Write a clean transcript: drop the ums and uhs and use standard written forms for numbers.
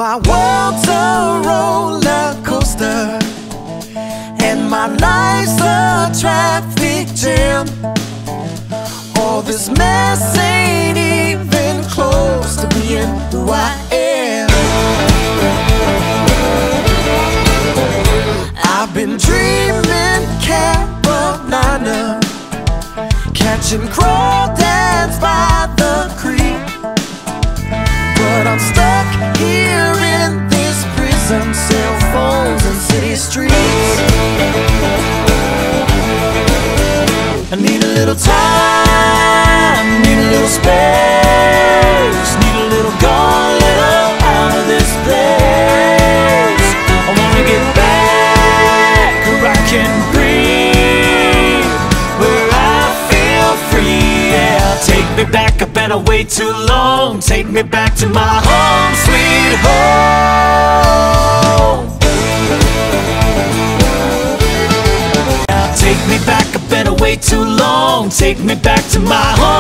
My world's a roller coaster, and my life's a traffic jam. All this mess ain't even close to being who I am. I've been dreaming Carolina, catching crawdads by the creek, but I'm stuck here in this prison, cell phones and city streets. I need a little time, need a little space, need a little gone little out of this place. I wanna get back where I can breathe, where I feel free, yeah. Take me back, I've been away too long. Take me back to my home, sweet home. Take me back, I've been away too long. Take me back to my home.